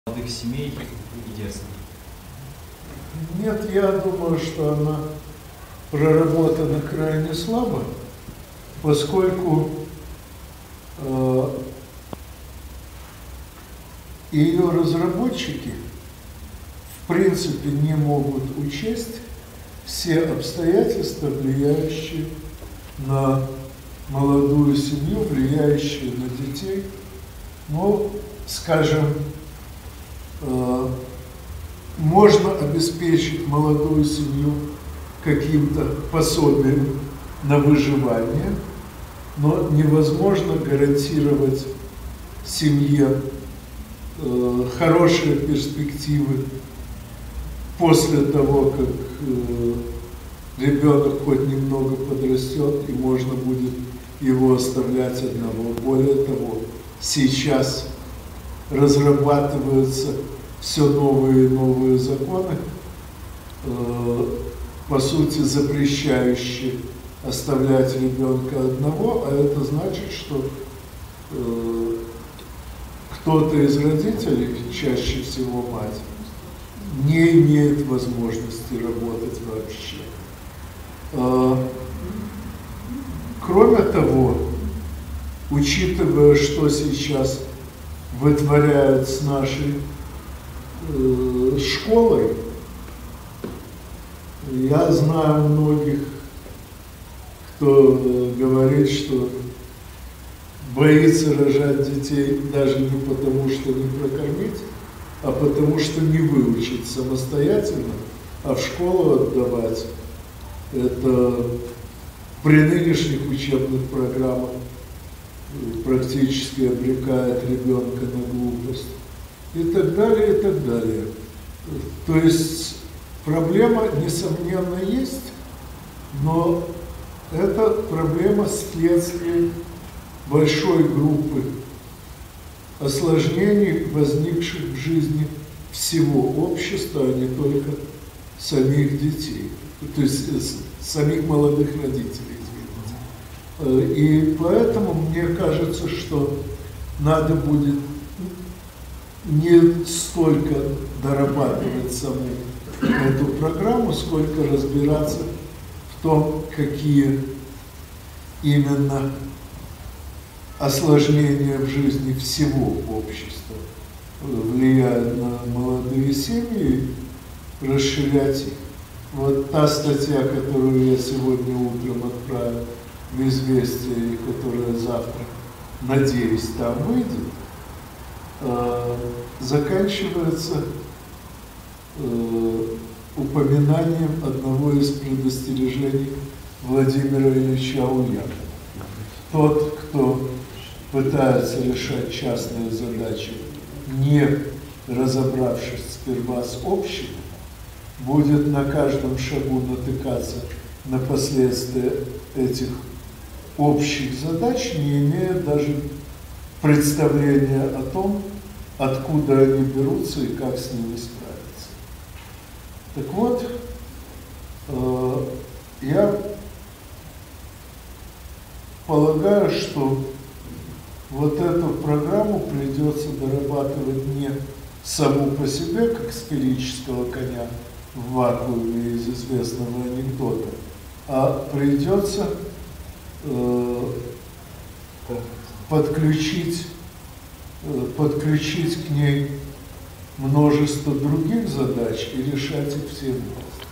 молодых семей и детства? Нет, я думаю, что она проработана крайне слабо, поскольку ее разработчики в принципе не могут учесть все обстоятельства, влияющие на молодую семью, влияющие на детей. Ну, скажем, можно обеспечить молодую семью каким-то пособием на выживание, но невозможно гарантировать семье хорошие перспективы после того, как ребенок хоть немного подрастет, и можно будет его оставлять одного. Более того, сейчас разрабатываются все новые и новые законы, по сути, запрещающие оставлять ребенка одного, а это значит, что кто-то из родителей, чаще всего мать, не имеет возможности работать вообще. Кроме того, учитывая, что сейчас вытворяют с нашей школой, я знаю многих, кто говорит, что боится рожать детей даже не потому, что не прокормить, а потому, что не выучить самостоятельно, а в школу отдавать. Это при нынешних учебных программах практически обрекает ребенка на глупость. И так далее, и так далее. То есть проблема, несомненно, есть, но это проблема следствия большой группы осложнений, возникших в жизни всего общества, а не только самих детей, то есть самих молодых родителей, извините. И поэтому мне кажется, что надо будет не столько дорабатывать саму эту программу, сколько разбираться в том, какие именно осложнения в жизни всего общества влияют на молодые семьи, расширять их. Вот та статья, которую я сегодня утром отправил в «Известия», и которая завтра, надеюсь, там выйдет, заканчивается упоминанием одного из предостережений Владимира Ильича Ульянова. Тот, кто пытается решать частные задачи, не разобравшись сперва с общим, будет на каждом шагу натыкаться на последствия этих общих задач, не имея даже представления о том, откуда они берутся и как с ними справиться. Так вот, я полагаю, что вот эту программу придется дорабатывать не саму по себе, как сферического коня в вакууме из известного анекдота, а придется подключить к ней множество других задач и решать их все вместе.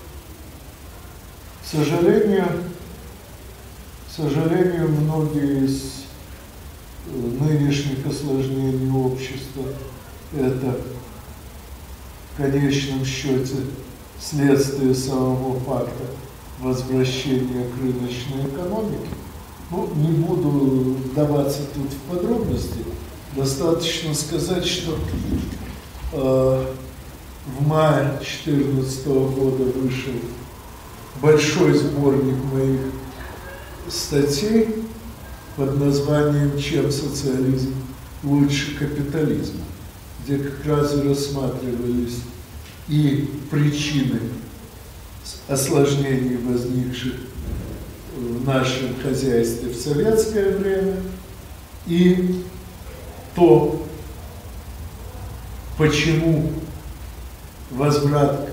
К сожалению, многие из нынешних осложнений общества – это в конечном счете следствие самого факта возвращения к рыночной экономике. Ну, не буду вдаваться тут в подробности. Достаточно сказать, что в мае 2014 года вышел большой сборник моих статей под названием «Чем социализм лучше капитализма», где как раз и рассматривались и причины осложнений, возникших в нашем хозяйстве в советское время, и то, почему возврат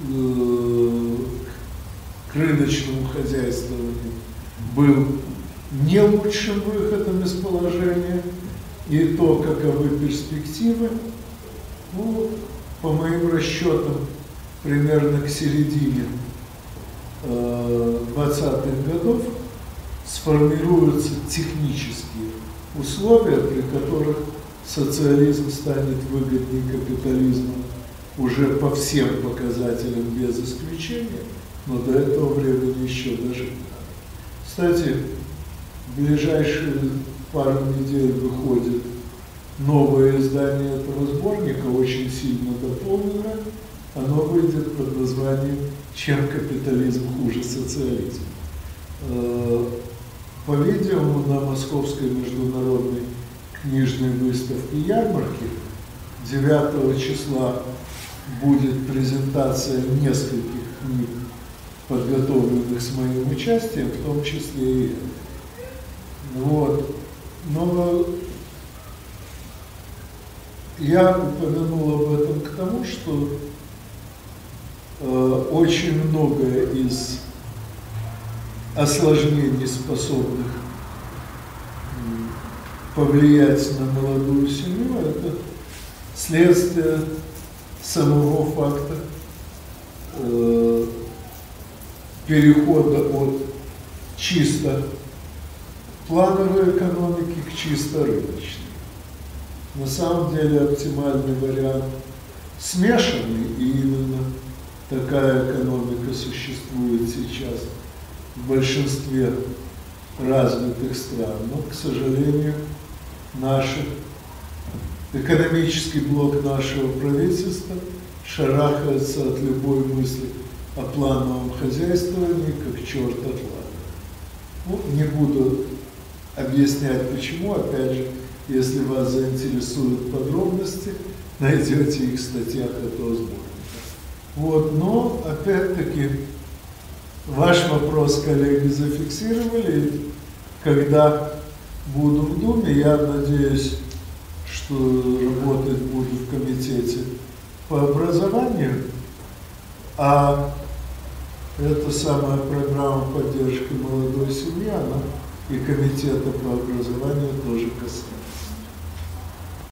к рыночному хозяйствованию был не лучшим выходом из положения, и то, каковы перспективы, ну, по моим расчетам, примерно к середине 20-х годов сформируются технические условия, при которых социализм станет выгоднее капитализма уже по всем показателям без исключения, но до этого времени еще дожить надо. Кстати, в ближайшие пару недель выходит новое издание этого сборника, очень сильно дополненное. Оно выйдет под названием «Чем капитализм хуже социализма». По-видимому, на Московской международной книжной выставке ярмарки 9 числа будет презентация нескольких книг, подготовленных с моим участием, в том числе и это. Вот. Но я упомянул об этом к тому, что очень многое из осложнений, способных повлиять на молодую семью, это следствие самого факта перехода от чисто плановой экономики к чисто рыночной. На самом деле оптимальный вариант смешанный, и именно такая экономика существует сейчас в большинстве развитых стран. Но, к сожалению, экономический блок нашего правительства шарахается от любой мысли о плановом хозяйствовании, как черт от ладана. Ну, не буду объяснять почему, опять же, если вас заинтересуют подробности, найдете их в статьях этого сборника. Вот, но, опять-таки, ваш вопрос, коллеги, зафиксировали. Когда буду в Думе, я надеюсь, что работать буду в комитете по образованию, а эта самая программа поддержки молодой семьи, она и комитета по образованию тоже касается.